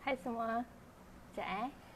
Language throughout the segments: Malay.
Hai semua. Sekejap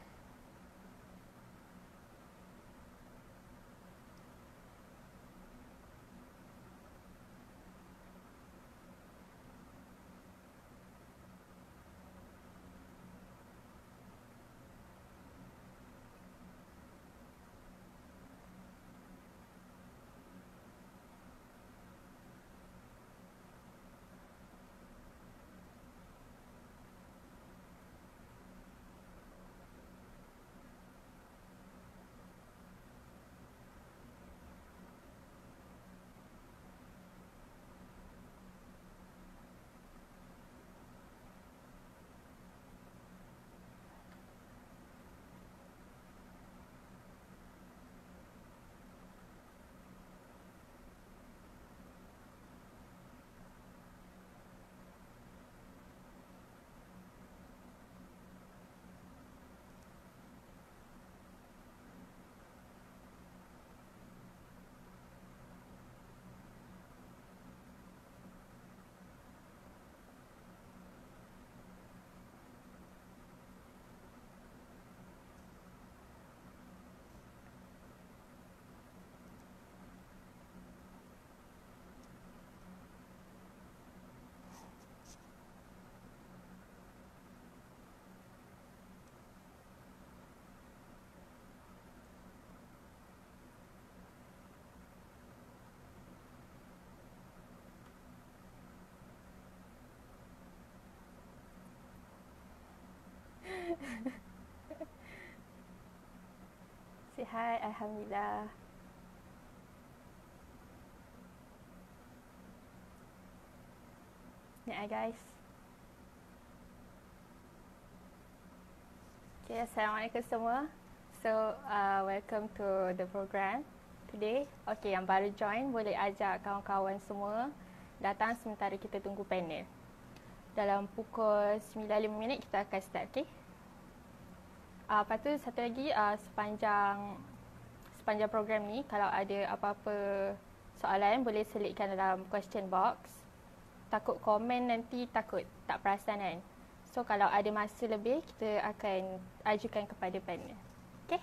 Sihat, Alhamdulillah. Ya guys. Okay, Assalamualaikum semua. So, welcome to the program today. Okay, yang baru join boleh ajak kawan-kawan semua datang sementara kita tunggu panel. Dalam pukul 9.05 kita akan start, okay? Lepas tu satu lagi, sepanjang program ni kalau ada apa-apa soalan boleh selitkan dalam question box. Takut komen nanti takut tak perasan kan. So kalau ada masa lebih kita akan ajukan kepada panel. Okay?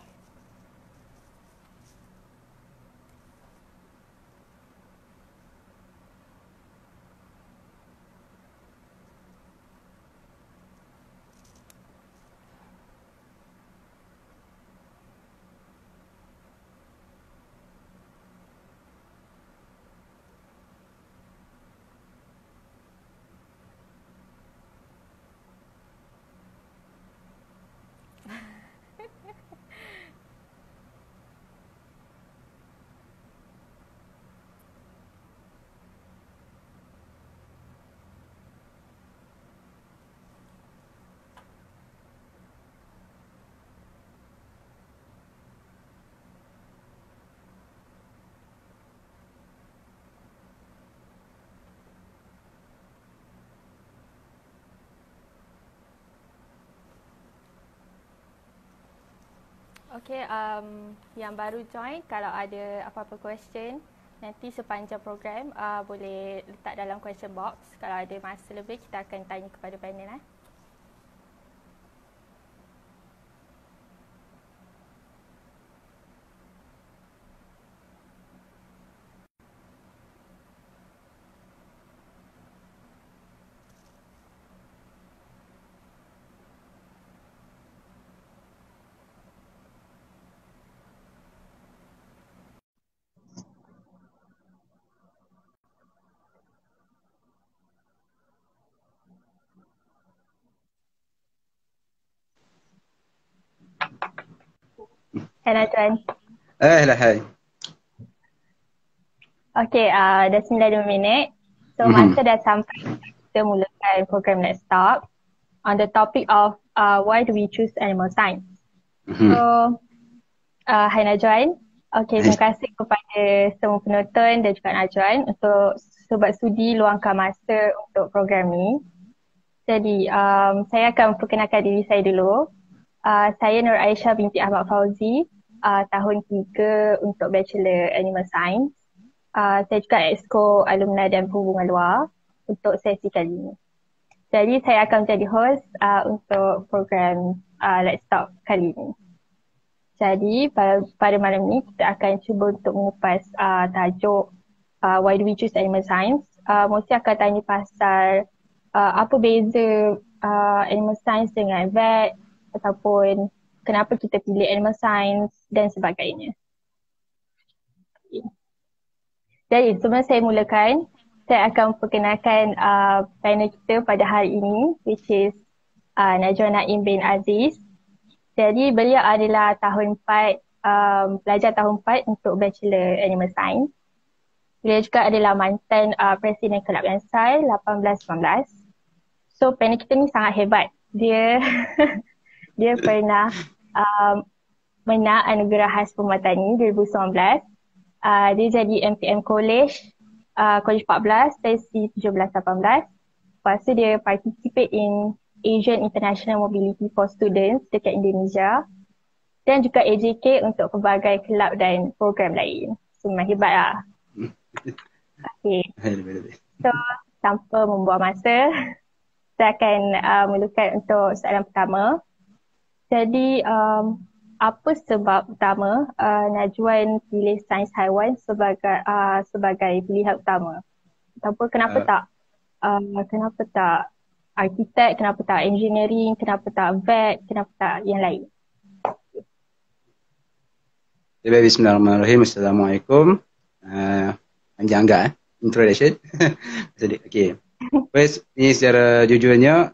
Okay, yang baru join kalau ada apa-apa question nanti sepanjang program boleh letak dalam question box. Kalau ada masa lebih kita akan tanya kepada panel. Hai Tuan. أهلا هاي. Okay, dah 9 minit. So masa dah sampai kita mulakan program Let's Talk on the topic of why do we choose animal science. So, hai Najwan. Okay, terima kasih kepada semua penonton dan juga Najwan untuk sebab sudi luangkan masa untuk program ni. Jadi, saya akan perkenalkan diri saya dulu. Saya Nur Aisyah binti Ahmad Fauzi, tahun 3 untuk Bachelor Animal Science. Saya juga Exco Alumni dan Perhubungan Luar untuk sesi kali ini. Jadi saya akan menjadi host untuk program Let's Talk kali ini. Jadi pada malam ini kita akan cuba untuk mengupas tajuk Why do we choose animal science. Mesti akan tanya pasal apa beza animal science dengan vet, ataupun kenapa kita pilih animal science dan sebagainya. Jadi sebelum saya mulakan, saya akan perkenalkan panel kita pada hari ini, which is Najwa Naim bin Aziz. Jadi beliau adalah pelajar tahun 4 untuk Bachelor Animal Science. Beliau juga adalah mantan Presiden Kelab Ansai 18-19. So panel kita ni sangat hebat. Dia dia pernah menang Anugerah Khas Pematani 2019. Dia jadi MPM College 14, sesi 17-18. Lepas tu dia participate in Asian International Mobility for Students dekat Indonesia. Dan juga AJK untuk pelbagai kelab dan program lain. So memang hebat lah. Okay. So tanpa membuang masa, saya akan mulakan untuk soalan pertama. Jadi apa sebab utama Najwan pilih sains haiwan sebagai pilihan utama? Ataupun kenapa tak arkitek, kenapa tak engineering, kenapa tak vet, kenapa tak yang lain? Bismillahirrahmanirrahim. Assalamualaikum. Panjang agak introduction. Okay. First, ini secara jujurnya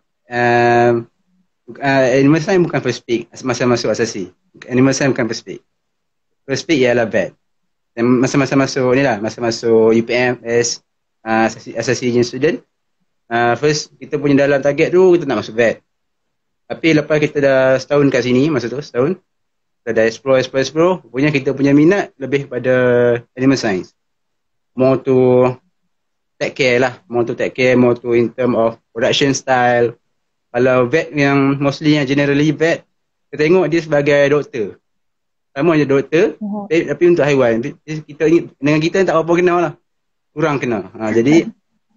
animal science bukan first pick masa masuk asasi. Animal science bukan first pick. First pick ialah vet. Dan masa masuk ni lah, masa masuk UPM as asasi student, first kita punya dalam target tu kita nak masuk vet. Tapi lepas kita dah setahun kat sini, masa tu setahun, kita dah explore, punya kita punya minat lebih pada animal science. More to take care, more to in term of production style. Kalau vet yang mostly yang generally vet, kita tengok dia sebagai doktor. Sama je doktor, tapi untuk haiwan. Kita dengan kita tak apa kenal lah. Kurang kenal. Jadi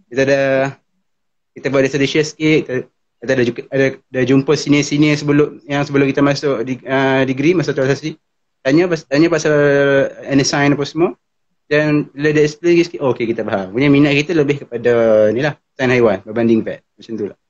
kita buat research sikit, kita ada jumpa senior-senior sebelum kita masuk degree masa tu asasi. Tanya pasal science apa semua. Dan bila dia explain sikit, okay kita faham. Punya minat kita lebih kepada ni lah, sains haiwan berbanding vet. Macam tu lah.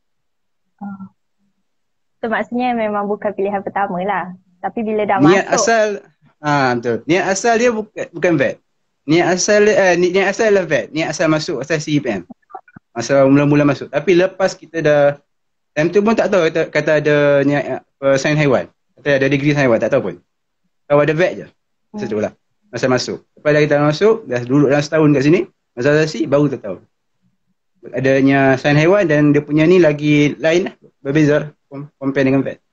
So maksudnya memang bukan pilihan pertama lah. Tapi bila dah niat masuk betul. Niat asal dia bukan vet. Niat asal adalah vet. Niat asal masuk asal CPM. Masa mula-mula masuk. Tapi lepas kita dah, time tu pun tak tahu kata ada niat sains haiwan. Kata ada degree sains haiwan, tak tahu pun. Tahu ada vet je. Masa tu lah. Masa masuk. Lepas dah kita masuk, dah duduk dalam setahun kat sini, masa asasi baru kita tahu. Adanya sains haiwan dan dia punya ni lagi lain lah. Berbeza compare dengan vet.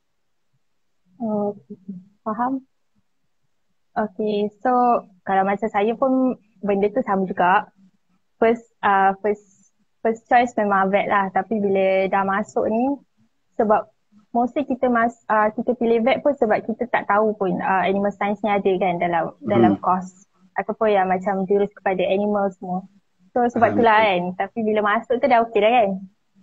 Faham? Okay, so kalau macam saya pun benda tu sama juga. First choice memang vet lah. Tapi bila dah masuk ni, sebab mostly kita pilih vet pun sebab kita tak tahu pun animal science ni ada kan dalam course. Ataupun yang macam jurus kepada animal semua. So sebab itulah kan. Tapi bila masuk tu dah okey dah kan?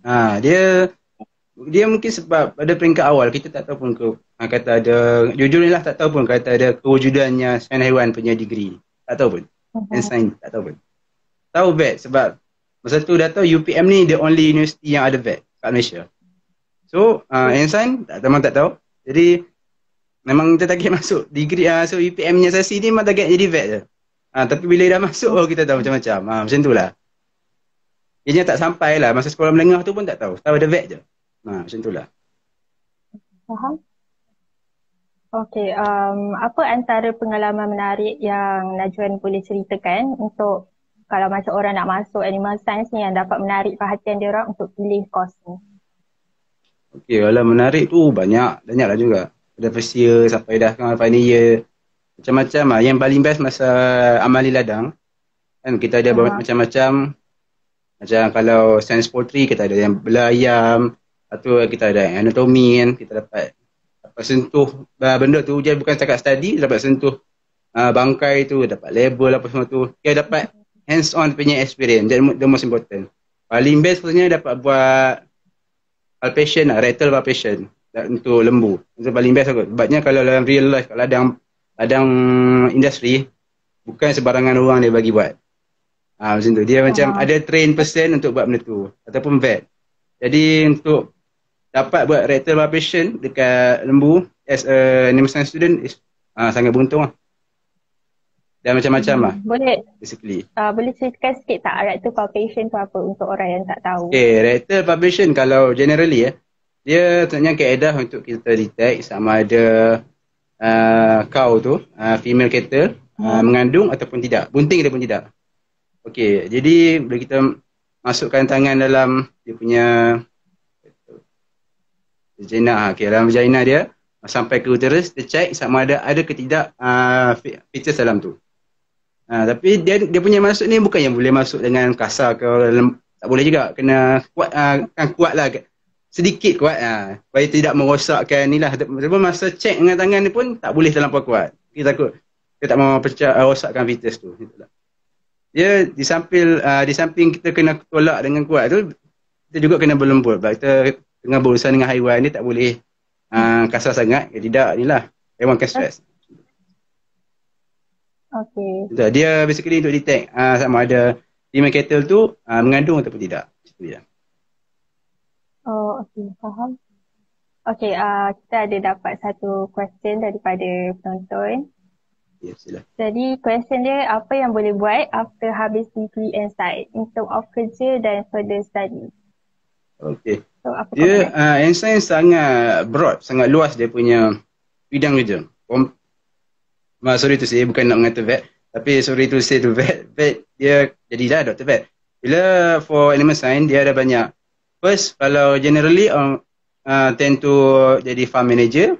Dia mungkin sebab pada peringkat awal kita tak tahu pun kata ada, jujur ni lah tak tahu pun kata ada kewujudannya sains haiwan punya degree. Tak tahu pun. Sains tak tahu pun. Tahu vet sebab masa tu dah tahu UPM ni the only university yang ada vet kat Malaysia. So sains memang tak tahu. Jadi memang kita target masuk degree so UPM nya asasi ni memang target jadi vet je. Tapi bila dah masuk kita tahu macam-macam. Macam tu lah. Ianya tak sampai lah. Masa sekolah menengah tu pun tak tahu. Tahu ada vet je. Macam tu lah. Faham? Okay, apa antara pengalaman menarik yang Najwan boleh ceritakan untuk kalau macam orang nak masuk animal science ni yang dapat menarik perhatian dia orang untuk pilih course ni? Okay, kalau menarik tu banyak lah juga. Pada first year sampai dah final year. Macam-macam lah. Yang paling best masa amali ladang. Kan kita ada macam-macam. Macam kalau science poultry kita ada yang belah ayam. Atau kita ada anatomi kan. Kita dapat sentuh benda tu. Dia bukan cakap study. Dapat sentuh bangkai tu. Dapat label apa semua tu. Kita dapat hands on punya experience. That the most important. Paling best sebenarnya dapat buat palpation lah, rectal palpation untuk lembu. Itu paling best aku. Sebabnya kalau dalam real life, kalau ladang industri, bukan sebarangan orang dia bagi buat. Macam tu. Dia macam ada train person untuk buat benda tu. Ataupun vet. Jadi untuk dapat buat rectal palpation dekat lembu as a animal science student is sangat beruntung lah. Dan macam-macam lah. Boleh basically. Boleh ceritakan sikit tak rectal palpation tu apa untuk orang yang tak tahu? Okay, rectal palpation kalau generally dia sebenarnya kaedah untuk kita detect sama ada cow tu, female cattle mengandung ataupun tidak, bunting ataupun tidak. Okay, jadi bila kita masukkan tangan dalam dia punya vagina, dalam vagina dia sampai ke uterus, dia check sama ada ke tidak fetus dalam tu. Tapi dia punya masuk ni bukan yang boleh masuk dengan kasar ke tak boleh juga, kena kuat, kan kuat lah, sedikit kuat supaya tidak merosakkan ni lah. Masa check dengan tangan ni pun tak boleh terlampau kuat, kita takut kita tak mahu rosakkan fetus tu. Dia di samping kita kena tolak dengan kuat tu, kita juga kena berlembut. Kita tengah berurusan dengan haiwan ni tak boleh kasar sangat, tidak ni lah, haiwan kan stress. Okay. Dia basically untuk detect sama ada female cattle tu mengandung ataupun tidak. Itu je. Oh, okay. Faham. Okay, kita ada dapat satu question daripada penonton. Ya, silakan. Jadi, question dia, apa yang boleh buat after habis degree and side in term of kerja dan further study? Okay. So, apa dia ensign sangat broad, sangat luas dia punya bidang kerja. Sorry to say, bukan nak mengata vet, tapi sorry to say to vet dia jadilah doktor vet. Bila for animal science dia ada banyak. First, kalau generally tend to jadi farm manager,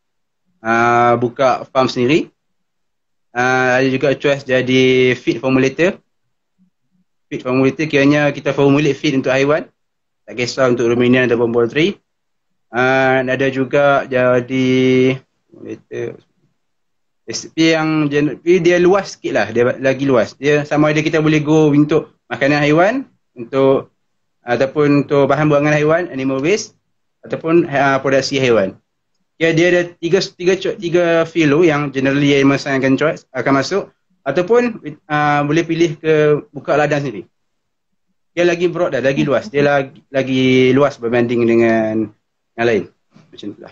buka farm sendiri. Ada juga choice jadi feed formulator. Feed formulator kiranya kita formulate feed untuk haiwan, tak kisah untuk ruminant ataupun poultry. Ada juga jadi formulator. Yang dia luas sikit lah, dia lagi luas. Dia sama ada kita boleh go untuk makanan haiwan, untuk ataupun untuk bahan buangan haiwan, animal waste, ataupun produksi haiwan. Dia ada tiga field yang generally animal science akan masuk, ataupun boleh pilih ke buka ladang sendiri. Dia lagi broad dah, lagi luas. Dia lagi luas berbanding dengan yang lain. Macam itulah.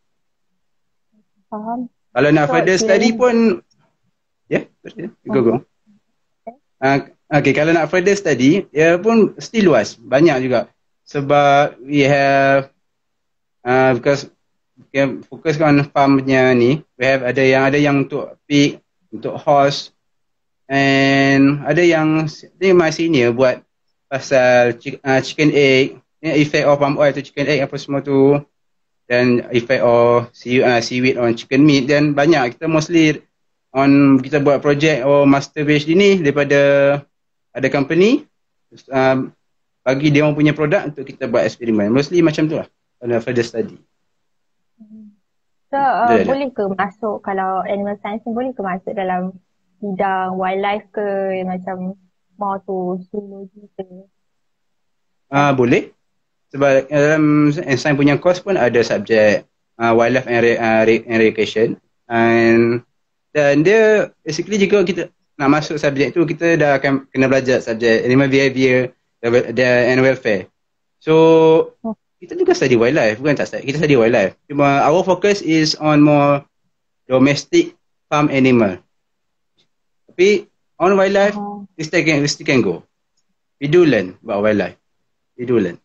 Faham. Kalau nak further study pun go. Okay, kalau nak further study, dia pun still luas, banyak juga. Sebab we have because fokus on farm punya ni, we have ada yang untuk pig, untuk horse, and ada yang my senior buat pasal chicken egg, effect of palm oil tu chicken egg apa semua tu, dan effect of seaweed on chicken meat. Dan banyak kita mostly kita buat projek master PhD ni daripada ada company bagi dia orang punya produk untuk kita buat eksperimen. Mostly macam tu lah kalau further study. So boleh ke masuk, kalau animal science ni boleh ke masuk dalam bidang wildlife ke, macam more to zoology ke? Boleh. Sebab dalam sains punya course pun ada subjek wildlife and recreation, dan dia basically jika kita nak masuk subjek tu, kita dah akan kena belajar subjek animal behavior and welfare. So kita juga study wildlife, bukan tak study, kita study wildlife. Cuma our focus is on more domestic farm animal. Tapi on wildlife we still can go. We do learn about wildlife. We do learn.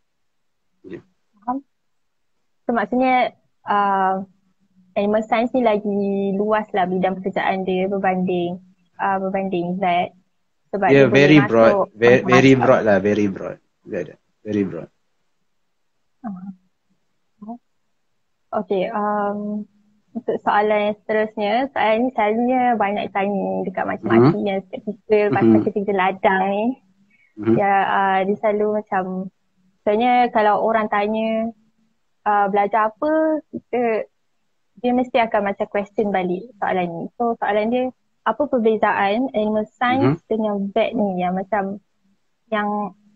So maksudnya animal science ni lagi luas lah bidang pekerjaan dia berbanding vet. Sebab dia very boleh broad, masuk very broad lah, very broad. Very broad. Okay, untuk soalan yang seterusnya, soalan ni selalunya banyak tanya dekat macam-macam yang skeptikal pasal kerja ladang ni. Dia selalu macam, soalnya kalau orang tanya belajar apa, dia mesti akan macam question balik soalan ni. So soalan dia, apa perbezaan animal science dengan vet ni, yang macam yang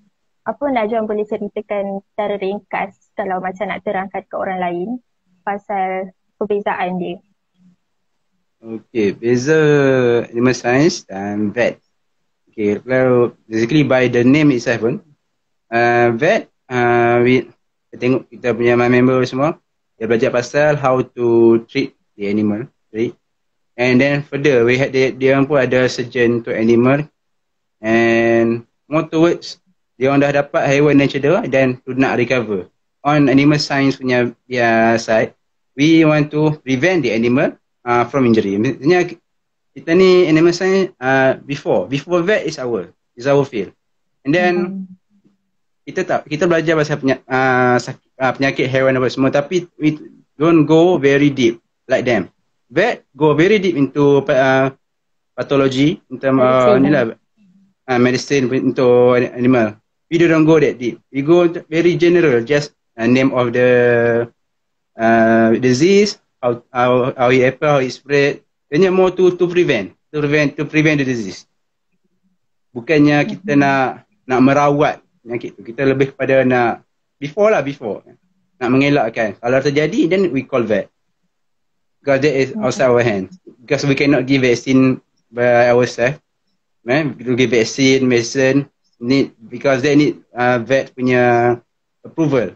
apa Najwan boleh ceritakan secara ringkas kalau macam nak terangkan ke orang lain pasal perbezaan dia? Okay, beza animal science dan vet. Okay, kalau basically by the name itself pun, vet, kita tengok kita punya member semua, dia belajar pasal how to treat the animal, right? And then further, we had dia pun ada surgeon to animal, and more towards dia orang dah dapat haiwan yang cedera dan to nak recover. On animal science punya side, we want to prevent the animal from injury. Maksudnya kita ni animal science before vet is our field. And then kita belajar pasal penyakit haiwan apa semua, tapi we don't go very deep like them. Vet go very deep into pathology, into medicine untuk animal. We don't go that deep. We go very general, just name of the disease, how it happen, how it spread. Hanya more to prevent the disease. Bukannya kita nak merawat penyakit tu. Kita lebih kepada nak before. Nak mengelakkan. Kalau terjadi, then we call vet. Because that is outside our hands. Because we cannot give vaccine by ourselves. We give vaccine, medicine, because they need vet punya approval.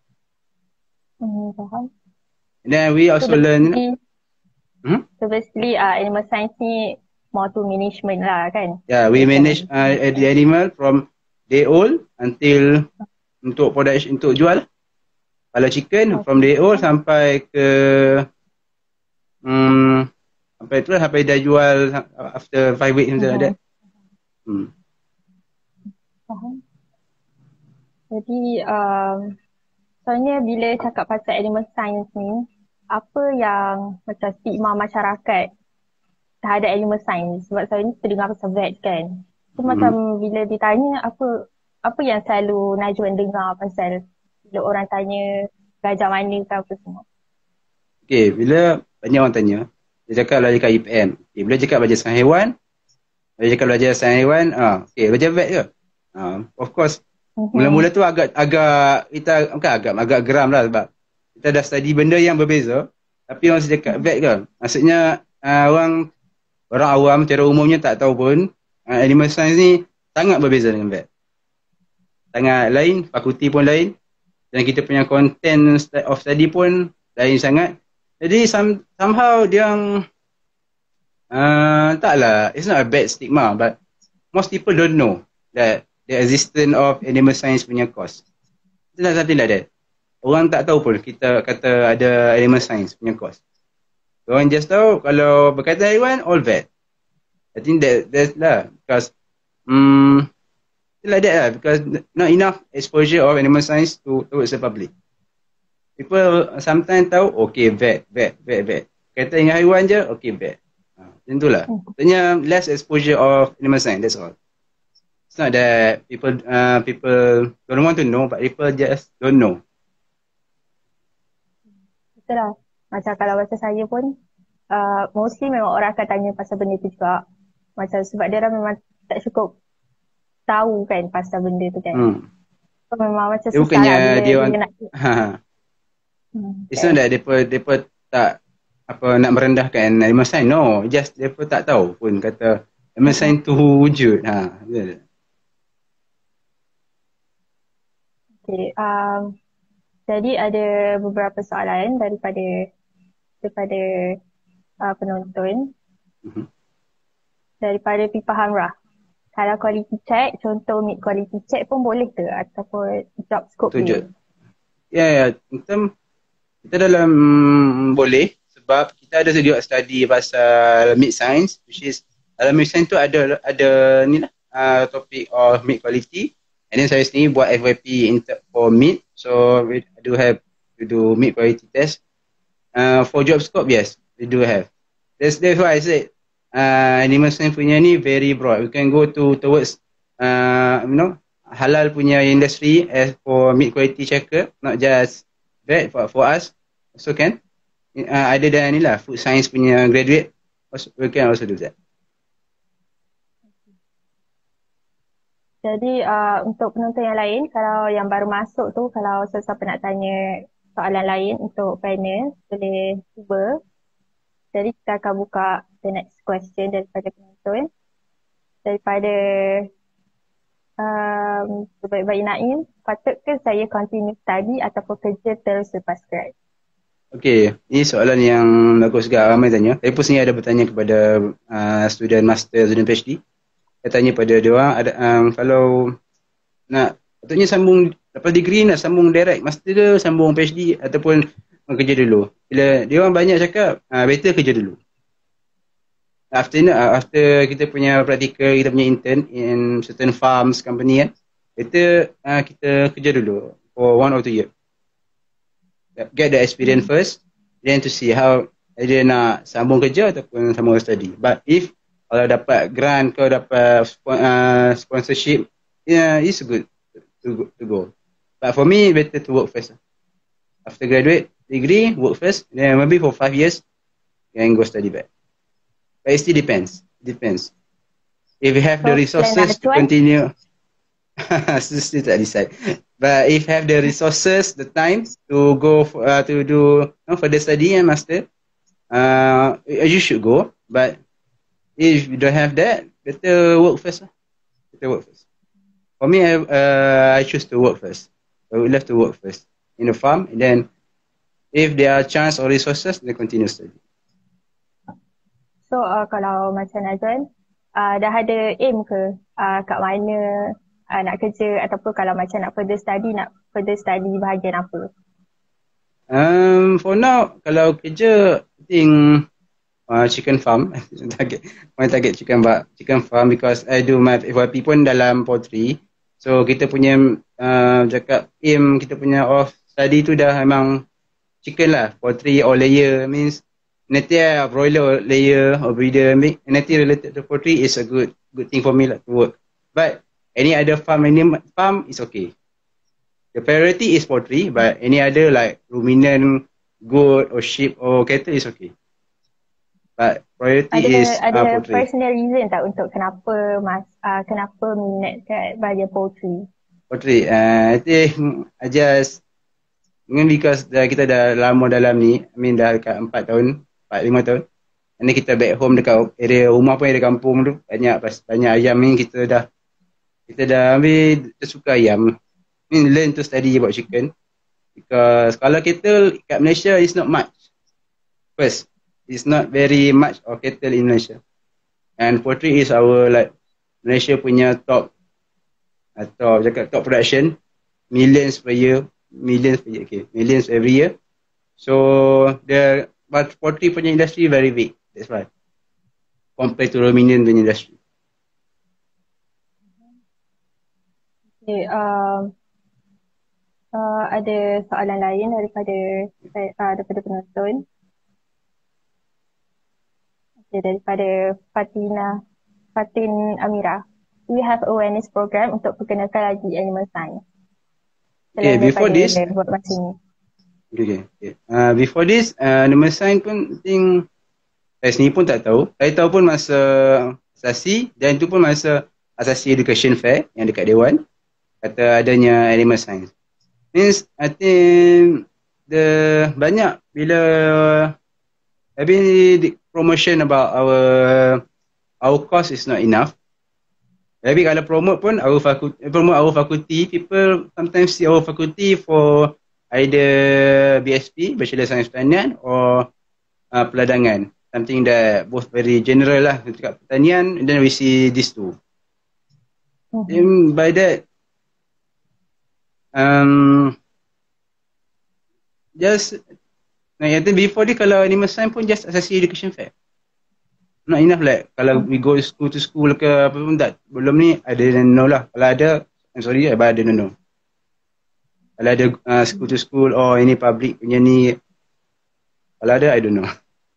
Faham. And then we also learn. So basically animal science ni more to management lah kan? Yeah, we manage the animal from day old until untuk production, untuk jual. Kalau chicken from day old sampai ke sampai dah jual after 5 weeks macam ada. Faham. Jadi soalnya bila cakap pasal animal science ni, apa yang macam stigma masyarakat terhadap animal science? Sebab saya ni terdengar pasal vet kan. So macam bila ditanya apa yang selalu Najwan dengar pasal bila orang tanya gajah mana ke apa semua? Okay, bila banyak orang tanya, dia cakap belajar kat UPM. Okay, bila cakap belajar sains haiwan, okay, belajar vet ke? Of course, mula-mula tu agak geram lah sebab kita dah study benda yang berbeza, tapi orang cakap vet ke? Maksudnya orang awam secara umumnya tak tahu pun animal science ni sangat berbeza dengan vet. Sangat lain, fakulti pun lain, dan kita punya content of study pun lain sangat. Jadi somehow dia taklah, it's not a bad stigma, but most people don't know that the existence of animal science punya course. It's not something like that. Orang tak tahu pun kita kata ada animal science punya course. Orang just tahu kalau berkaitan haiwan, all vet. I think that's lah, because like that lah, because not enough exposure of animal science towards the public. People sometimes tahu, okay, vet. Kaitan dengan haiwan je, okay, vet. Macam tu lah. Maksudnya less exposure of animal science, that's all. It's not that people don't want to know, but people just don't know. Betul lah. Macam kalau macam saya pun, mostly memang orang akan tanya pasal benda tu juga. Macam sebab dia orang memang tak cukup tahu kan pasal benda tu kan. So memang macam susah lah bila nak... It's not that mereka tak nak merendahkan animal science. No, just mereka tak tahu pun kata animal science tu wujud. Okay, jadi ada beberapa soalan daripada penonton. Daripada Pipa Hamrah. Kalau quality check, contoh meat quality check pun boleh ke? Ataupun job scope ni? Ya. Kita dalam boleh, sebab kita ada juga study pasal meat science, which is dalam meat science tu ada ni lah topik of meat quality. And then saya sendiri buat FYP for meat, so we do have to do meat quality test. For job scope, yes, we do have. That's why I said animal science punya ni very broad. We can go towards halal punya industry as for meat quality checker, not just vet, for us also can. Other than ni lah, food science punya graduate, we can also do that. Jadi untuk penonton yang lain, kalau yang baru masuk tu, kalau sesiapa nak tanya soalan lain untuk panel, boleh cuba. Jadi kita akan buka the next question daripada penonton. Daripada Baik-Baik Naim, patutkah saya continue study ataupun kerja terus lepas grad? Okay, ini soalan yang bagus juga, ramai tanya. Saya pun sendiri ada bertanya kepada student master, student PhD. Saya tanya pada dia orang, kalau nak patutnya sambung dapat degree, nak sambung direct master ke sambung PhD ataupun kerja dulu. Bila dia orang banyak cakap, better kerja dulu. After kita punya practical, kita punya intern in certain farms, company kan, better kita kerja dulu for 1 or 2 years. Get the experience first, then to see how dia nak sambung kerja ataupun sambung study. But if kalau dapat grant, kalau dapat sponsorship, yeah, it's good to go. But for me, better to work first. After graduate degree, work first, then maybe for 5 years, then go study back. But it still depends. If you have the resources to continue, still tak decide. But if have the resources, the time to go to do further study and master, you should go. But if you don't have that, better work first. For me, I choose to work first. I would love to work first in the farm, and then if there are chance or resources, then continue study. So kalau macam Nazwan, dah ada aim ke kat mana nak kerja, ataupun kalau macam nak further study bahagian apa? For now, kalau kerja, I think chicken farm. target chicken farm because I do my FYP pun dalam poultry. So kita punya cakap aim, kita punya off study tu dah memang chicken lah. Poultry or layer means nanti broiler layer or breeder, nanti related to poultry is a good thing for me lah to work. But any other farm is okay. The priority is poultry, but any other like ruminant, goat or sheep or cattle is okay. But priority is poultry. Ada personal reason tak untuk kenapa minat kat bahagian poultry? Poultry, I think just because kita dah lama dalam ni, I mean dah dekat 4 tahun, 4-5 tahun. Ini kita back home dekat area rumah pun ada kampung tu, banyak ayam ni, kita dah ambil, kita suka ayam. I mean, learn to study about chicken. Because kalau cattle kat Malaysia is not much. First, it's not very much of cattle in Malaysia. And poultry is our like Malaysia punya top production, millions every year. So but poultry punya industry very big. That's why compared to ruminant punya industry. Okay, ada soalan lain daripada penonton. Okay, daripada Fatin Amira. Do you have awareness program untuk perkenalkan lagi animal science? Okay, before this, before this, animal science pun think saya sendiri pun tak tahu. Saya tahu pun masa asasi, dan itu pun masa asasi education fair yang dekat Dewan, kata adanya animal science. Means I think banyak bila maybe promotion about our course is not enough. Tapi kalau promote pun promote our faculty, people sometimes see our faculty for either BSP, Bachelor Science Pertanian, or peladangan. Something that both very general lah dekat pertanian, and then we see these two. Then by that, just I think before ni kalau animal science pun just asasi education fair. Not enough like kalau we go school to school ke apa pun tak. Belum ni I don't know lah. Kalau ada, I'm sorry but I don't know. Kalau ada school to school or any public punya ni, kalau ada I don't know.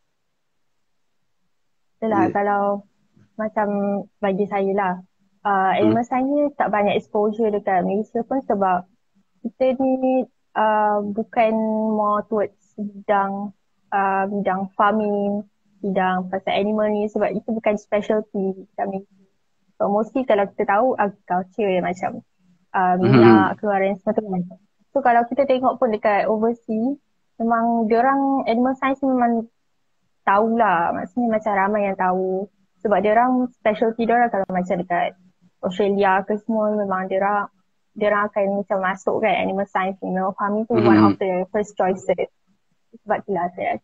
Itulah kalau macam bagi saya lah, animal science tak banyak exposure dekat Malaysia pun sebab kita ni bukan more towards bidang farming, bidang pasal animal ni, sebab itu bukan specialty kat Malaysia. So But mostly kalau kita tahu agriculture macam minyak, keluaran semua tu macam. So kalau kita tengok pun dekat overseas, memang diorang animal science memang tahulah. Maksudnya macam ramai yang tahu. Sebab diorang specialty diorang kalau macam dekat Australia ke semua, memang diorang akan macam masuk kan animal science, farming tu one of the first choices. Sebab itulah saya.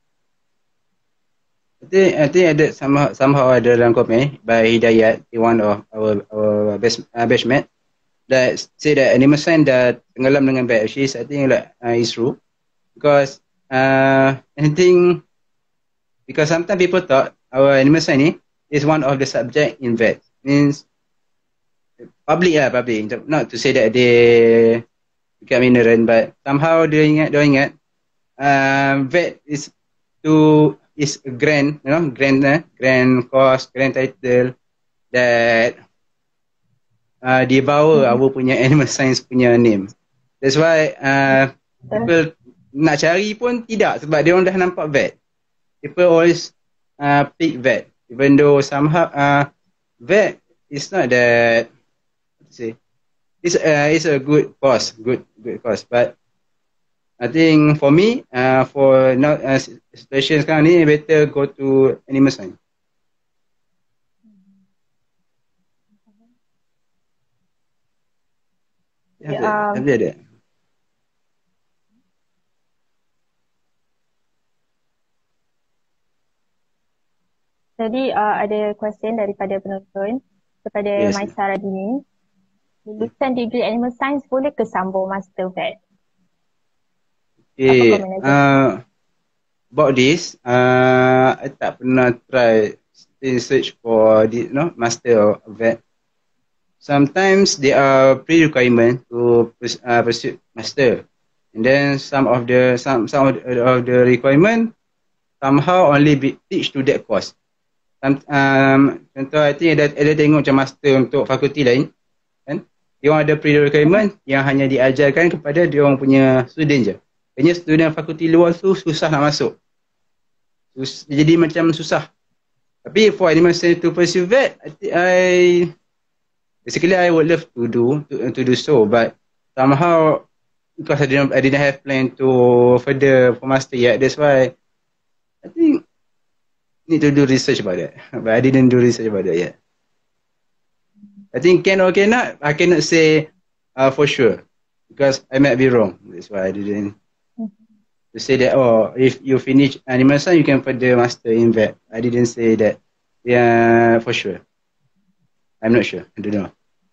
I think ada somehow ada dalam komen by Hidayat, one of our batchmate, that say that animal science dah tenggelam dengan bad. I think like it's true because anything because sometimes people thought our animal science is one of the subject in vet. Means public. Not to say that they become ignorant, but somehow dia ingat vet is a grand, grand course, grand title that dia bawa our punya animal science punya name. That's why people nak cari pun tidak, sebab dia orang dah nampak vet. People always pick vet, even though somehow vet is not that, what to say, it's a good course, good course, but I think for me, for now situation sekarang ni, better go to animal science. Ada. Jadi ada question daripada penonton kepada Maisa Radini. Lulusan degree animal science boleh ke sambung master vet? Okay, about this, I tak pernah try search for the master of vet. Sometimes there are pre-requirement to pursue master, and then some of the requirement somehow only teach to that course. Contoh, I think ada tengok macam master untuk fakulti lain, kan? Dia orang ada pre-requirement yang hanya diajarkan kepada dia orang punya student je. Hanya student fakulti luar tu susah nak masuk. Jadi macam susah. Tapi for animal science to pursue vet, basically I would love to do so, but somehow because I didn't have plan to further for master yet, that's why I think need to do research about that. But I didn't do research about that yet. I think can or cannot, I cannot say for sure because I might be wrong. That's why I didn't to say that, if you finish animal science, you can further master in vet. I didn't say that, for sure. I'm not sure. I don't know.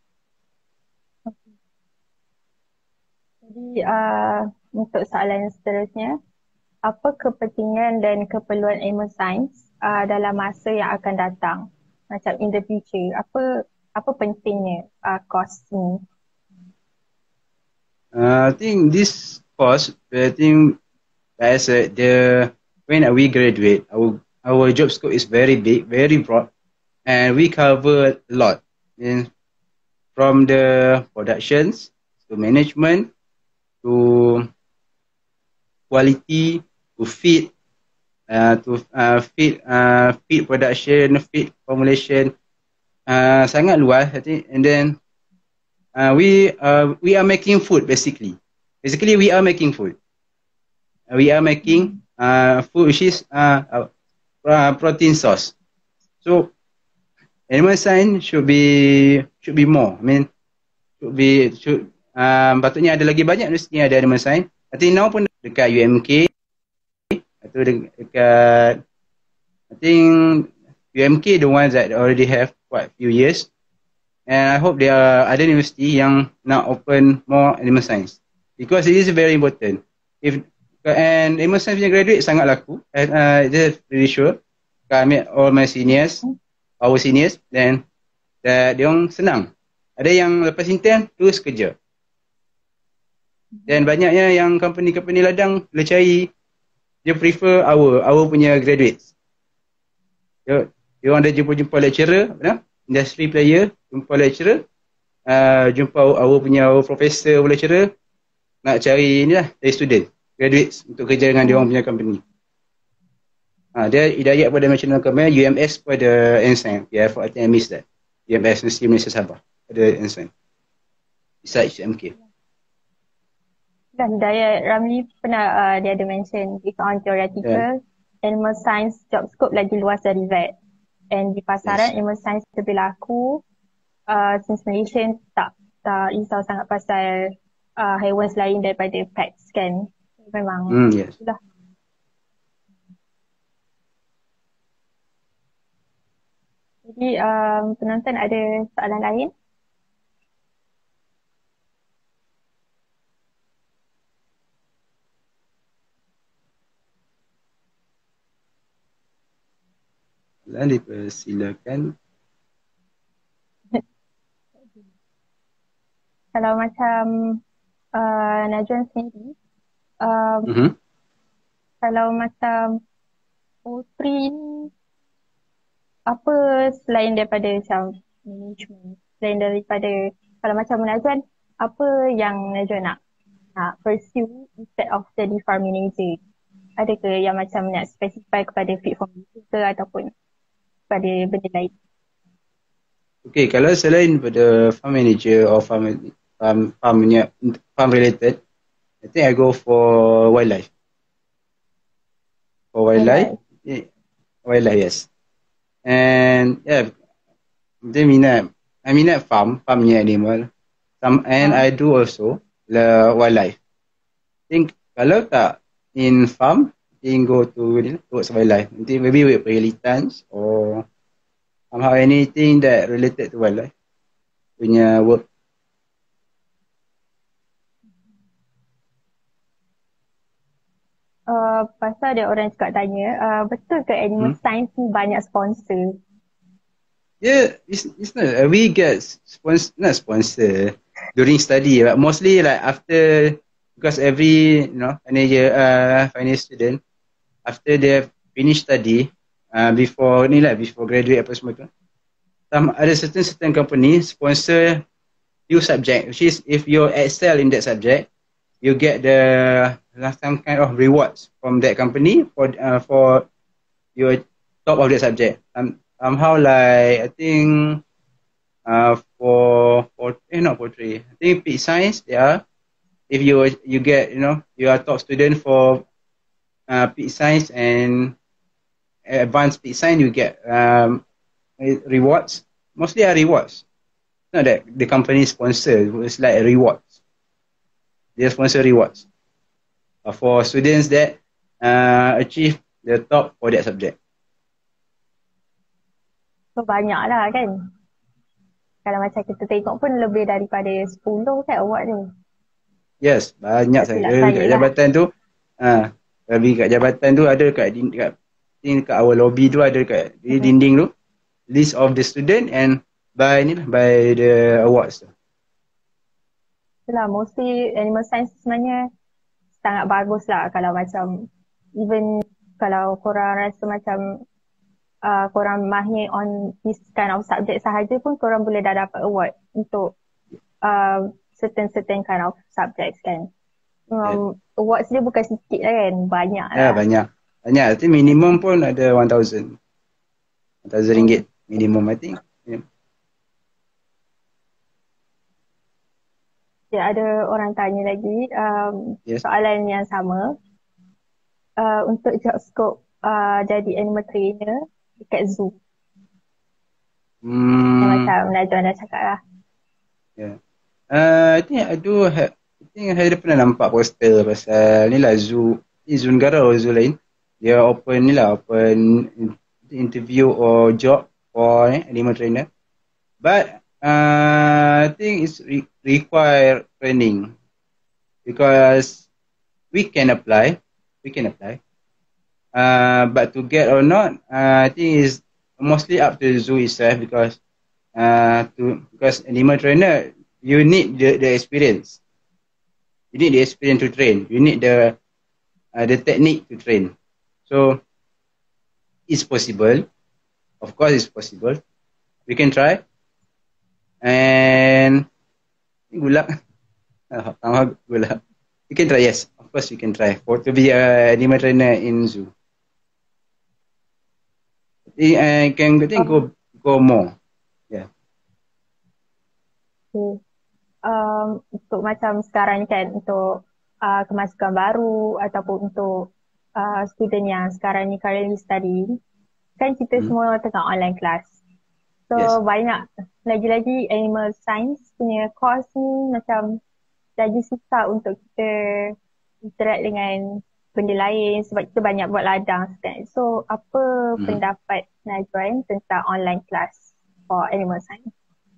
Jadi untuk soalan seterusnya, apa kepentingan dan keperluan animal science dalam masa yang akan datang? Macam in the future, apa pentingnya course ni? I think this course, as when we graduate, our job scope is very big, very broad, and we cover a lot. And from the productions to management to quality to feed, feed production, feed formulation, sangat luas. I think, and then we are making food basically. Basically, we are making food. We are making food which is protein source. So animal science should be more. I mean, patutnya ada lagi banyak mestinya ada animal science. I think now pun dekat UMK atau dekat, I think UMK the ones that already have quite a few years, and I hope there are other university yang nak open more animal science because it is very important. And animal science punya graduate sangat laku. Just pretty sure. Kami all my seniors, our seniors, then dia orang senang. Ada yang lepas intern terus kerja. Dan banyaknya yang company ladang boleh cari, dia prefer our punya graduates. Dia orang dah jumpa lecturer, industry player, jumpa lecturer, jumpa our professor, lecturer, nak cari cari student, graduates untuk kerja dengan dia orang punya company. Dia Hidayat pada macam komen, UMS pada ensign. Yeah, I think I missed that. UMS Universiti Malaysia Sabah. Ada ensign. Besides UMK. Dan Daya Ramli pernah dia ada mention it's on theoretical, animal science job scope lagi luas dari vet. And di pasaran animal science lebih laku since Malaysia tak risau sangat pasal haiwan selain daripada pets kan. Memang itulah. Jadi penonton ada soalan lain? Dipersilakan. Kalau macam Najwan sendiri, kalau macam Putri ni, apa selain daripada macam management, selain daripada, kalau macam Najwan, apa yang Najwan nak pursue instead of jadi farm manager? Ada ke yang macam nak specify kepada fit for manager ke ataupun pada benda lain? Okay, kalau selain pada farm manager or farm related, I think I go for wildlife. For wildlife, yes. And I minat farmnya animal. And I do also the wildlife. I think kalau tak in farm, I think go towards wildlife. Nanti maybe with perhelitans or somehow anything that related to wildlife punya work. Pasal ada orang cakap tanya, betul ke animal science ni banyak sponsor? Yeah, it's not. We get not sponsor during study, but mostly like after, because every final student after they have finished study, before graduate apa semua tu, ada certain company sponsor few subject, which is if you excel in that subject, you get some kind of rewards from that company for your top of that subject. Somehow like I think for not for 3. I think Peak Science, if you get you are top student for Peak Science and advanced Peak Science, you get rewards. Mostly are rewards. Not that the company sponsor, it's like rewards. They sponsor rewards for students that achieve the top for that subject. So banyak lah kan. Kalau macam kita tengok pun lebih daripada 10 kan award ni. Yes, banyak sangat. Kat jabatan tu, lebih kat jabatan tu ada kat our lobby tu, ada kat dinding tu, list of the student and by the awards tu. Itulah, mostly animal science sebenarnya sangat bagus lah kalau macam, even kalau korang rasa macam korang mahir on this kind of subject sahaja pun korang boleh dah dapat award untuk certain kind of subjects kan. Awards dia bukan sikit lah kan, banyak lah. Banyak. I think minimum pun ada 1,000 ringgit minimum, I think. Ada orang tanya lagi soalan yang sama. Untuk job scope jadi animal trainer dekat zoo. Yang macam Najwan dah cakap lah. I think I ada pernah nampak poster pasal ni lah zoo. Ni zoo negara atau zoo lain. Dia open interview or job for animal trainer. But I think it's require training. Because we can apply. But to get or not, I think it's mostly up to the zoo itself, because animal trainer, you need the experience. You need the experience to train. You need the technique to train. So it's possible. Of course, it's possible. We can try. And good luck. Good luck. You can try, yes. Of course, you can try to be an animal trainer in zoo. Can go more. Yeah. Okay. Untuk macam sekarang ni kan, untuk kemasukan baru ataupun untuk student yang sekarang ni currently study, kan kita semua tengah online class. Yes. So banyak, lagi-lagi animal science punya course ni macam lagi susah untuk kita interact dengan benda lain sebab kita banyak buat ladang sekarang. So apa pendapat Najwan tentang online class for animal science?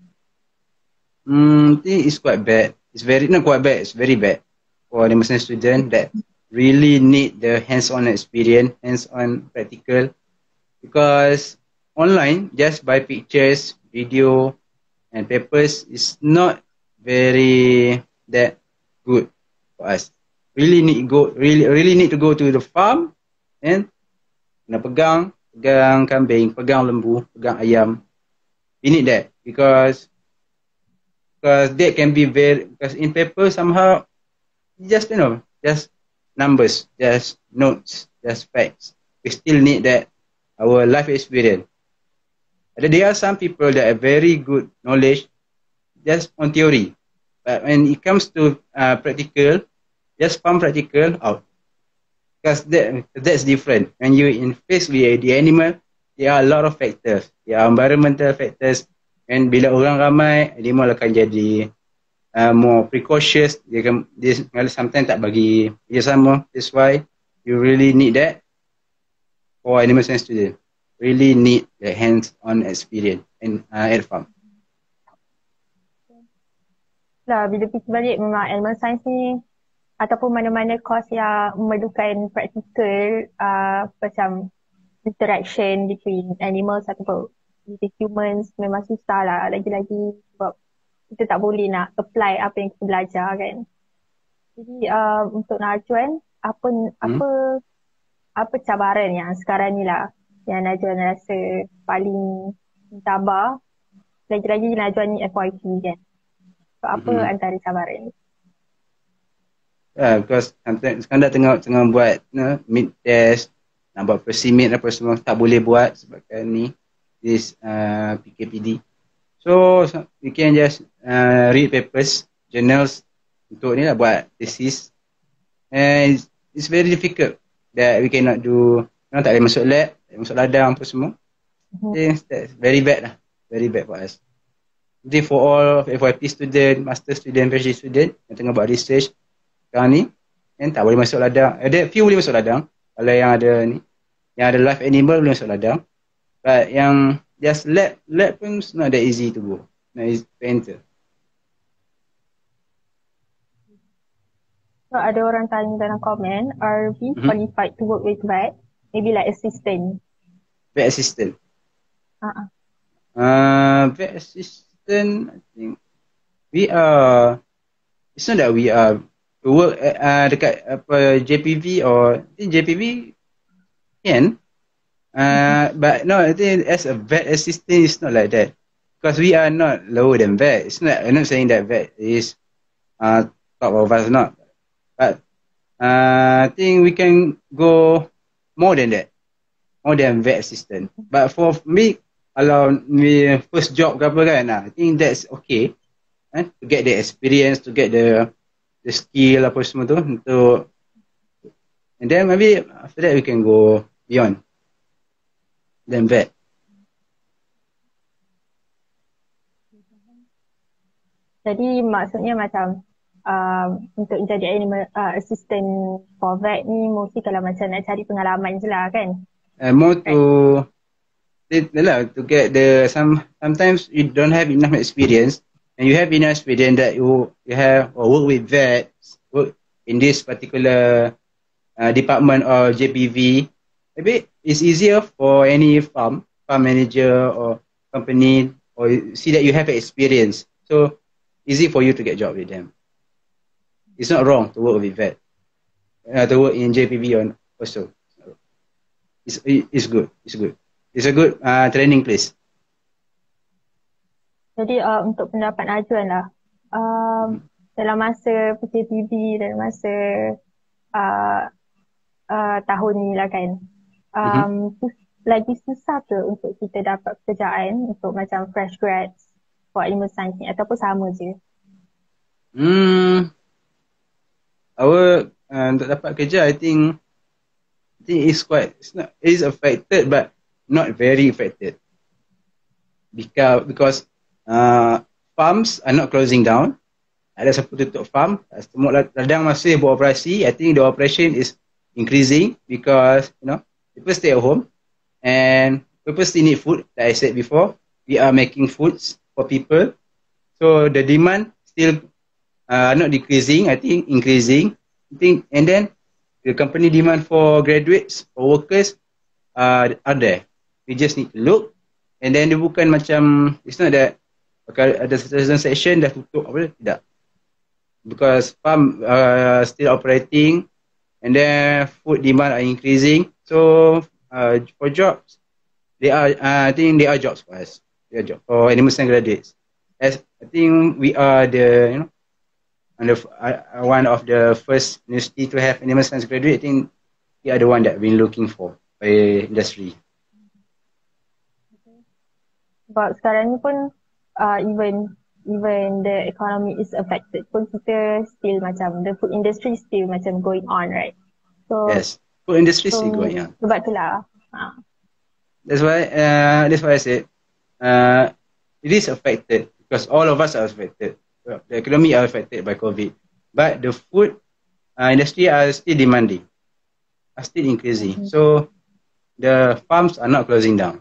I think it's quite bad. It's very, not quite bad, it's very bad for the Muslim student that really need the hands-on experience, hands-on practical, because online, just by pictures, video, and papers is not very that good for us. Really need to go to the farm and kena pegang kambing, pegang lembu, pegang ayam. We need that because that can be because in paper somehow just just numbers, just notes, just facts. We still need that our life experience. There are some people that have very good knowledge just on theory, but when it comes to practical, just farm practical out. Because that's different. When you in face with the animal, there are a lot of factors. There are environmental factors. And bila orang ramai, animal akan jadi more precautious. Dia sometimes tak bagi kerjasama. That's why you really need that for animal science student. Really need the hands-on experience at farm. Lah, bila fikir balik memang animal science ni ataupun mana-mana course yang memerlukan practical macam interaction between animals ataupun with humans memang susah lah, lagi-lagi sebab kita tak boleh nak apply apa yang kita belajar kan. Jadi untuk Najwan, apa cabaran yang sekarang ni lah yang Najwan rasa paling mencabar, lagi-lagi Najwan ni FYP kan. So apa antara cabaran ni? Because sekarang dah tengah buat mid test, nak buat persimit apa semua, tak boleh buat sebabkan ni this PKPD. So we can just read papers, journals untuk ni lah buat thesis. And it's very difficult that we cannot do, tak boleh masuk lab, tak boleh masuk ladang apa semua. That's very bad lah, very bad for us. Jadi for all FYP student, master student, PhD student yang tengah buat research sekarang ni, and tak boleh masuk ladang. Ada few boleh masuk ladang. Kalau yang ada ni, yang ada live animal boleh masuk ladang. But yang just lab pun not that easy to go. Not easy to enter. So ada orang tanya dalam komen, are we qualified to work with vet? Maybe like assistant. Vet assistant. Vet assistant, I think we are. It's not that we are to work dekat apa JPV or JPV can. But no, I think as a vet assistant, it's not like that. Because we are not lower than vet. It's not. I'm not saying that vet is top of us, not. But I think we can go more than that, more than vet assistant. But for me, kalau me first job ke apa kan, I think that's okay. To get the experience, to get the skill apa semua tu untuk, and then maybe after that we can go beyond than vet. Jadi maksudnya macam untuk jadi animal assistant for vet ni mesti kalau macam nak cari pengalaman je lah kan. More to get the sometimes you don't have enough experience and you have enough experience that you have or work with vets, work in this particular department or JPV. Maybe it's easier for any farm manager or company, or see that you have experience, so easy for you to get job with them. It's not wrong to work with vet, to work in JPV also. It's good. It's a good training place. Jadi untuk pendapat Najwan lah, dalam masa PKPB, dalam masa tahun ni lah kan, lagi susah ke untuk kita dapat pekerjaan untuk macam fresh grads for animal science ni ataupun sama je? Untuk dapat kerja, I think it's affected but not very affected because farms are not closing down. Ada siapa tutup farm, semua ladang masih beroperasi. I think the operation is increasing because people stay at home and people still need food. Like I said before, we are making foods for people, so the demand still not decreasing, I think increasing. And then the company demand for graduates, for workers are there. We just need to look, and then dia bukan macam, it's not that ada certain section dah tutup apa, tidak. Because farm still operating, and then food demand are increasing. So for jobs, I think there are jobs for us. There are jobs for animal science graduates. As I think we are one of the first university to have animal science graduate. I think we are the one that been looking for by industry. Sebab sekarang ni pun even the economy is affected pun kita still macam the food industry is still macam going on, right? So yes, food industry still going on. Sebab itulah. That's why I said it is affected because all of us are affected. The economy are affected by COVID, but the food industry are still demanding, are still increasing. So the farms are not closing down.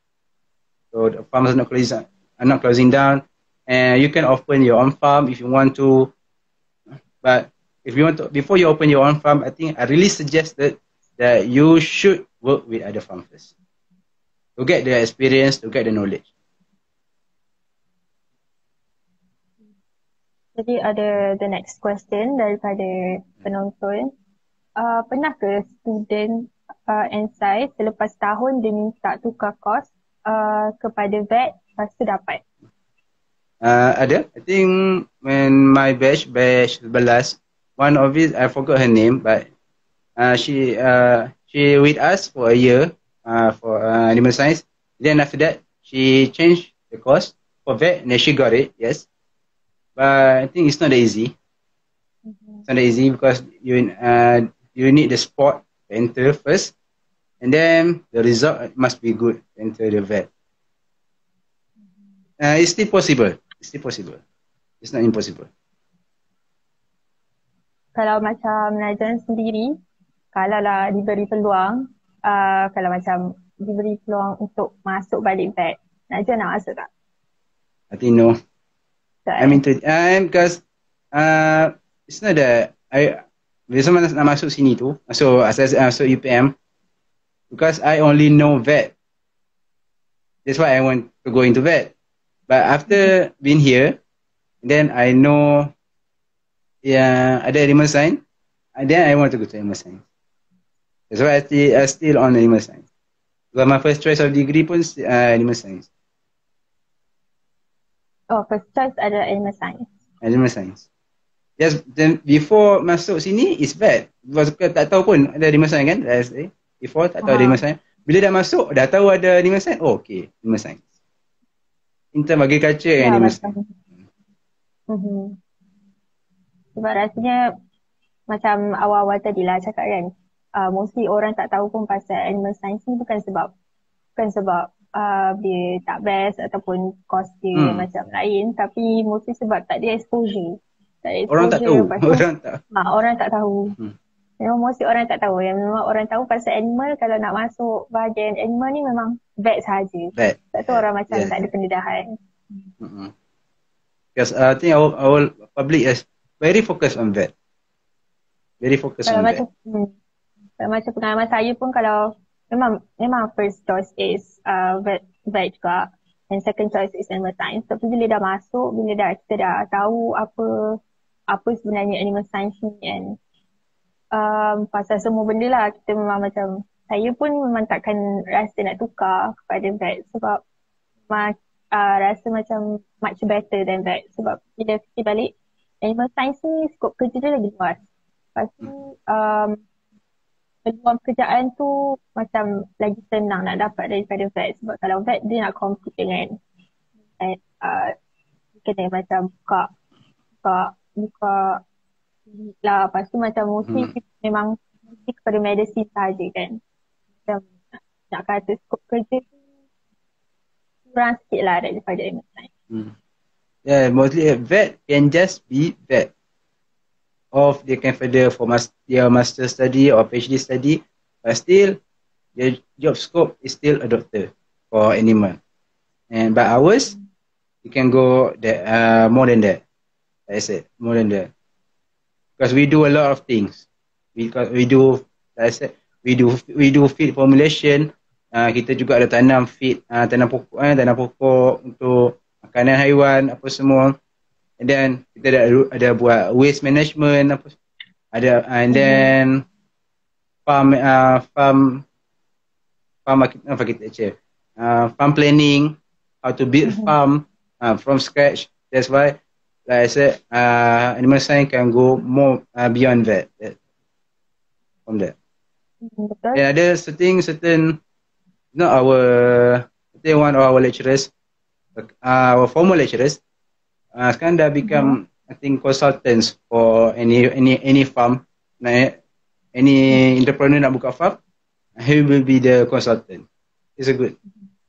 And you can open your own farm if you want to. But if you want to, before you open your own farm, I think I really suggested that you should work with other farmers to get the experience, to get the knowledge. Jadi ada the next question daripada penonton. Pernah ke student NSAI selepas tahun dia minta tukar kos kepada vet, lepas tu dapat? Ada. I think when my batch 11, one of it, I forgot her name, but she with us for a year for animal science. Then after that, she changed the course for vet, and then she got it. Yes, but I think it's not that easy. It's not that easy because you need the sport to enter first, and then the result must be good to enter the vet. It's still possible. It's not impossible. Kalau macam Najwan sendiri, kalau lah diberi peluang, kalau macam diberi peluang untuk masuk balik vet, Najwan nak masuk tak? I think no. Because it's not that bila nak masuk sini tu, masuk UPM, because I only know vet. That's why I want to go into vet. But after being here, then I know ada animal science, and then I want to go to animal science. That's why I still on animal science. Because my first choice of degree pun animal science. Oh, first choice ada animal science. Animal science. Yes, then before masuk sini is vet. Because tak tahu pun ada animal science kan? Before tak tahu ada animal science. Bila dah masuk, dah tahu ada animal science. Oh, okay, animal science. Kita bagi culture animal science. Sebab rasanya macam awal-awal tadilah cakap kan, mostly orang tak tahu pun pasal animal science ni bukan sebab dia tak best ataupun course dia macam lain, tapi mostly sebab tak ada exposure. Orang tak tahu. Orang tak tahu. Memang mostly orang tak tahu. Yang memang orang tahu pasal animal, kalau nak masuk bahagian animal ni memang vet sahaja. Tak tahu orang macam tak ada pendedahan. Because I think our public is very focused on vet. Very focused on vet. Kalau macam pengalaman saya pun, kalau memang first choice is vet juga, and second choice is animal science. Tapi bila dah masuk, kita dah tahu apa sebenarnya animal science ni, and pasal semua benda lah, kita memang macam, saya pun memang takkan rasa nak tukar kepada vet sebab rasa macam much better than vet. Sebab bila fikir balik, animal science ni skop kerja dia lagi luas. Lepas tu peluang pekerjaan tu macam lagi senang nak dapat daripada vet. Sebab kalau vet dia nak compete dengan kena macam buka lah. Lepas tu macam mostly memang mesti kepada medicine saja kan. Macam nak kata skop kerja tu kurang sikit lah daripada animal science. Yeah, mostly a vet can just be vet. Or they can further for their master study or PhD study, but still their job scope is still a doctor for animal. And by ours, you can go more than that. Like I said, more than that. Because we do a lot of things. We do, like I said, we do feed formulation. Kita juga ada tanam feed, tanam pokok untuk makanan haiwan apa semua. And then kita ada buat waste management apa ada, and then farm planning, how to build farm from scratch. That's why, like I said, animal science can go more beyond that. From that. Betul. And ada certain not one of our lecturers, our former lecturers, sekarang dah become I think consultants for any farm, any entrepreneur nak buka farm, he will be the consultant. It's a good.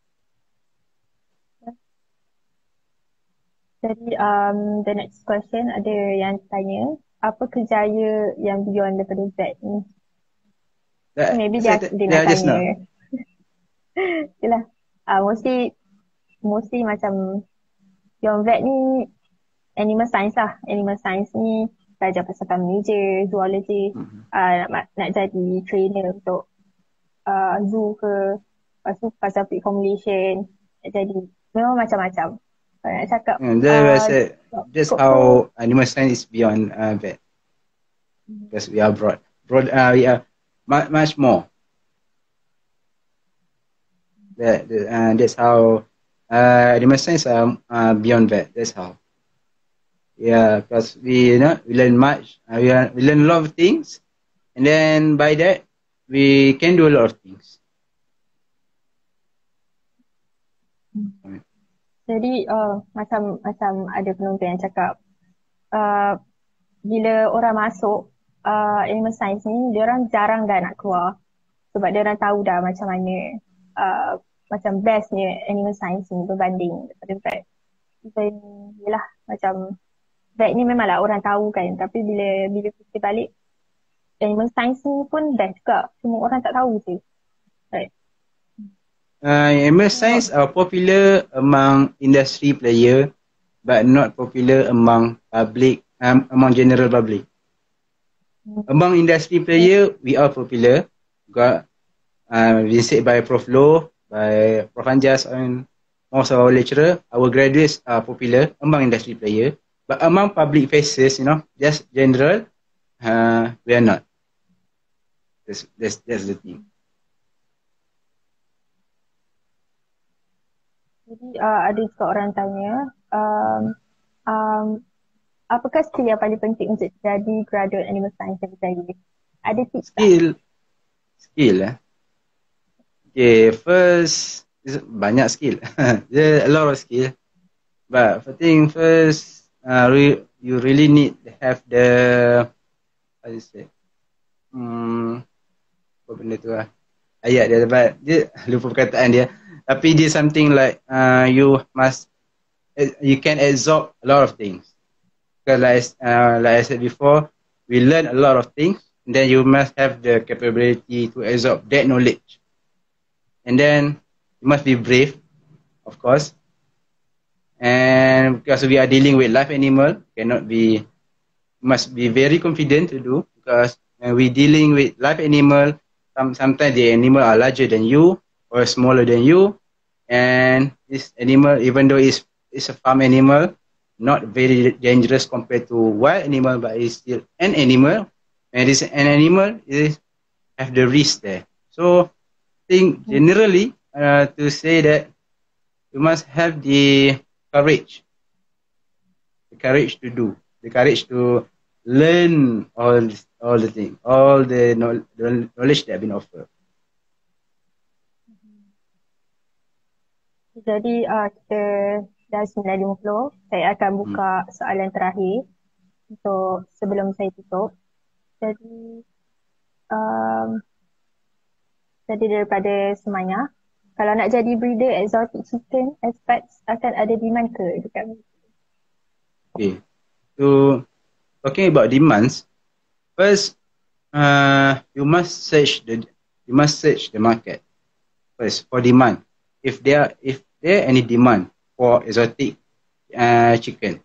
Jadi the next question ada yang tanya, apa kerjaya yang beyond daripada vet ni? Maybe dia nak tanya. Yelah, mostly macam beyond vet ni animal science lah. Animal science ni belajar pasal family je, zoology, nak jadi trainer untuk zoo ke, lepas tu pasal feed formulation, nak jadi memang macam-macam. Nak cakap that's how animal science is beyond vet. Because we are broad, we are much more. That's how animal science are beyond vet. That's how. Yeah, because we learn much. We learn a lot of things, and then by that we can do a lot of things. Jadi macam ada penonton yang cakap bila orang masuk animal science ni, dia orang jarang dah nak keluar sebab dia orang tahu dah macam mana macam bestnya animal science ni berbanding daripada vet. Dan yelah, macam vet ni memanglah orang tahu kan, tapi bila fikir balik animal science ni pun best juga, semua orang tak tahu je, right? Animal science are popular among industry player, but not popular among public, among general public. Among industry player, we are popular. Got been said by Prof. Loh, by Prof. Anjas, and most of our lecturer. Our graduates are popular among industry player, but among public faces, just general, we are not. That's the thing. Jadi ada juga orang tanya, apakah skill yang paling penting untuk jadi graduate animal science yang berjaya? Ada tips skill lah. Okay, first, banyak skill. There a lot of skill. But I think first, you really need to have the, how do you say, apa benda tu lah. Ayat dia, but dia lupa perkataan dia. Tapi dia something like, you can absorb a lot of things. Because like I said before, we learn a lot of things, and then you must have the capability to absorb that knowledge. And then you must be brave, of course. And because we are dealing with live animal, must be very confident to do, because when we dealing with live animal, sometimes the animal are larger than you or smaller than you, and this animal, even though it's a farm animal, not very dangerous compared to wild animal, but it's still an animal, and it's an animal, it have the risk there. So I think generally to say that you must have the courage to do, the courage to learn all the things, all the knowledge that have been offered. Jadi kita dah 9.50. Saya akan buka soalan terakhir untuk sebelum saya tutup. Jadi, jadi daripada semuanya, kalau nak jadi breeder exotic chicken, expats akan ada demand ke dekat Malaysia? Okay. So, talking about demands, first, you must search the market first for demand. If there any demand for exotic chicken,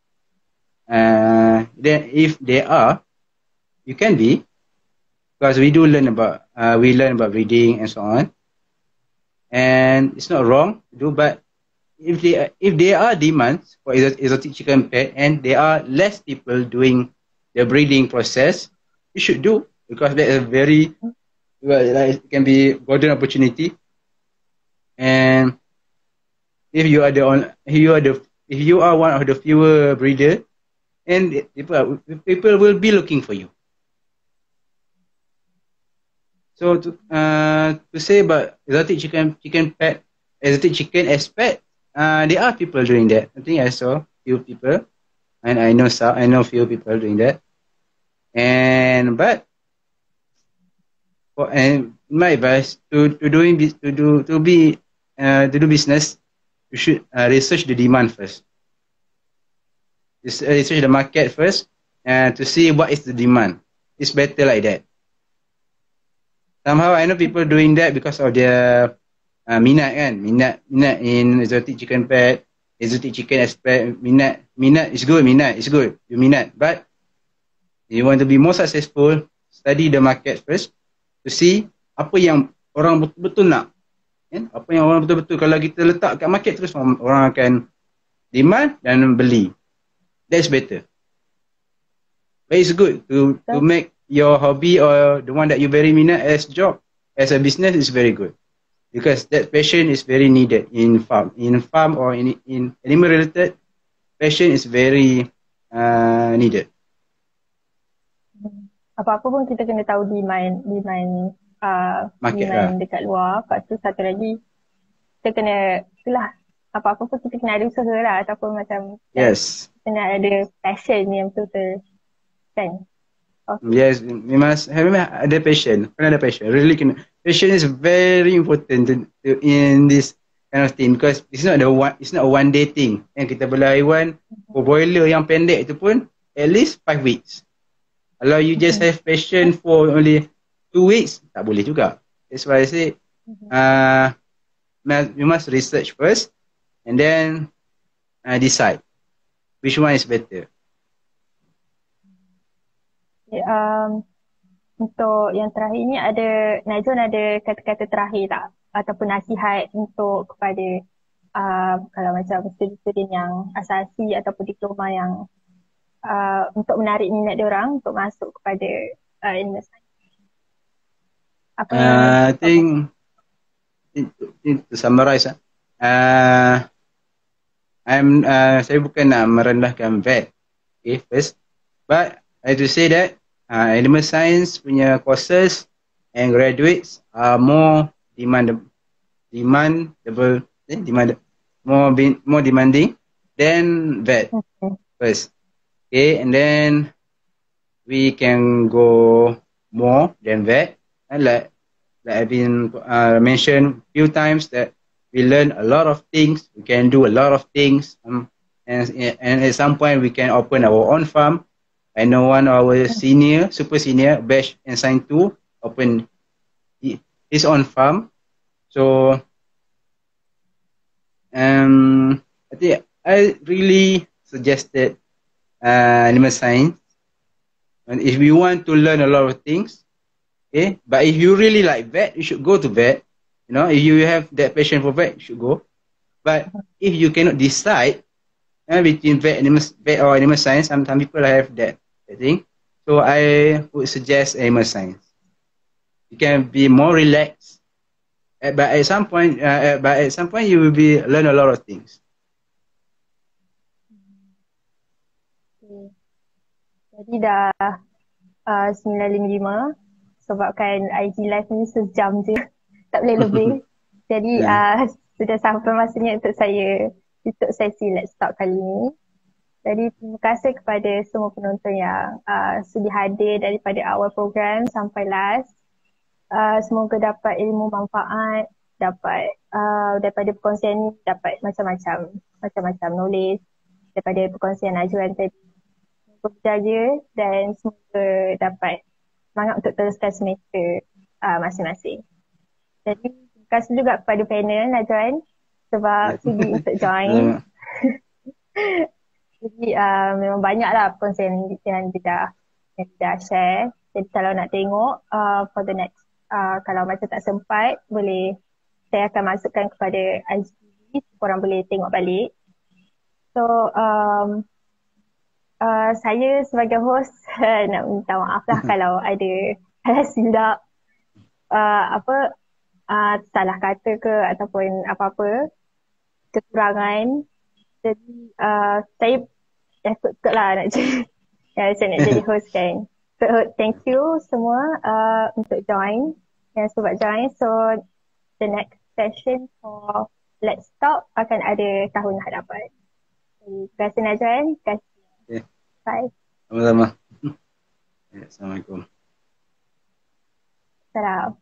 then if there are, you can be, because we learn about breeding and so on, and it's not wrong to do. But if there are demands for exotic chicken pet and there are less people doing the breeding process, you should do, because that is a very, well, it can be golden opportunity. And if you are one of the fewer breeder, and people will be looking for you. So to say about exotic chicken pet, exotic chicken as pet, there are people doing that. I think I saw few people, and I know few people doing that. And my advice to do business, you should research the demand first. Research the market first, to see what is the demand. It's better like that. Somehow I know people doing that because of their minat in exotic chicken pet, exotic chicken as pet. Minat is good. You minat, but you want to be more successful, study the market first to see apa yang orang betul-betul nak. Apa yang orang betul-betul, kalau kita letak kat market terus, orang akan demand dan beli. That's better. But it's good to make your hobby or the one that you very minat as job, as a business, is very good, because that passion is very needed in farm or in animal related. Passion is very needed. Apa-apa pun kita kena tahu demand market demand dekat luar. Lepas tu satu lagi, kita kena, itulah, apa-apa pun kita kena ada usaha lah, ataupun macam yes, kena ada passion yang betul-betul, kan? Okay. Yes, we must have ada passion. Kena ada passion. Really, passion is very important in this kind of thing, because it's not a one day thing. Yang kita bela haiwan, broiler yang pendek itu pun at least 5 weeks. Kalau you just have passion for only 2 weeks, tak boleh juga. That's why I say, you must research first and then decide which one is better. Okay, untuk yang terakhir ni, Najwan ada kata-kata terakhir tak? Ataupun nasihat untuk kepada kalau macam student yang asasi ataupun diploma yang untuk menarik minat diorang untuk masuk kepada animal science? Apa I think to summarize, saya bukan nak merendahkan vet, okay, first, but I have to say that animal science punya courses and graduates are more demanding than vet. First, okay, and then we can go more than vet. And like I've been mentioned few times, that we learn a lot of things, we can do a lot of things, and at some point we can open our own farm. I know one of our super senior, batch and sign 2, open his own farm. So, I think I really suggested animal science. And if you want to learn a lot of things, okay, but if you really like vet, you should go to vet. You know, if you have that passion for vet, you should go. But if you cannot decide between vet or animal science, some people have that thing. So I would suggest animal science. You can be more relaxed, but at some point, you will learn a lot of things. Okay. Jadi dah 9.55, sebabkan IG live ni sejam je, tak boleh lebih. Jadi sudah sampai masanya untuk saya tutup sesi Let's Talk kali ini. Jadi terima kasih kepada semua penonton yang sudi hadir daripada awal program sampai last. Semoga dapat ilmu manfaat, dapat daripada perkongsian ni dapat macam-macam knowledge daripada perkongsian Najwan tadi. Semoga berjaya dan semoga dapat semangat untuk teruskan semester masing-masing. Jadi terima kasih juga kepada panel Najwan sebab sudi untuk join. Jadi memang banyaklah perkongsian yang dia dah share. Jadi kalau nak tengok for the next kalau macam tak sempat, boleh saya akan masukkan kepada IGTV, korang boleh tengok balik. So saya sebagai host nak minta maaf lah kalau ada silap salah kata ke ataupun apa-apa kekurangan. Jadi saya ikut lah nak saya nak jadi host kan. So thank you semua untuk join, yang sebab join. So the next session for Let's Talk akan ada tahun hadapan. Terima kasih Najwan. Terima kasih. Okay. Bye. Sama-sama. Assalamualaikum. Salam.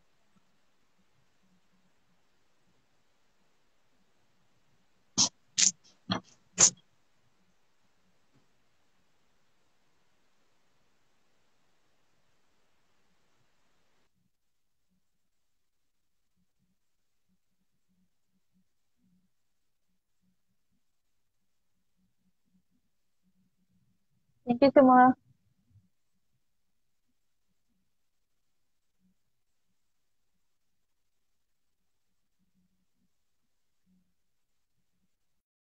Thank you semua.